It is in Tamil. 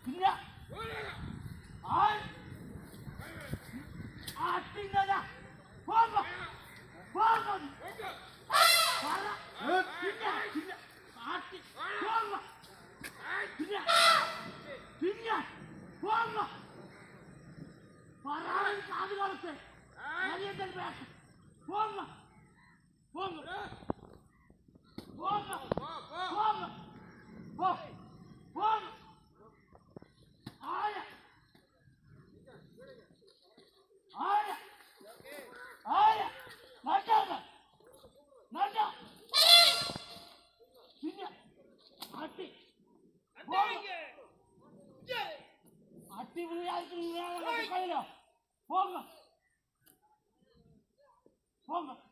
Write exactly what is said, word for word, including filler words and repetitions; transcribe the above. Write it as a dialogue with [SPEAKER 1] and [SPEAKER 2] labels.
[SPEAKER 1] இல்ல ஆய் ஆட்டிங்கடா போங்க போங்க வர இல்ல இல்ல ஆட்டி போங்க இல்ல இல்ல போங்க வரான் பாதுகாப்பு மரியாதை பேச போங்க போங்க போங்க போங்க போ போங்க ஆயா ஆயா ஆயா நட்டாங்க நட்டா சின்ன ஆட்டி ஆட்டி விளையாட்டு கையில போங்க போங்க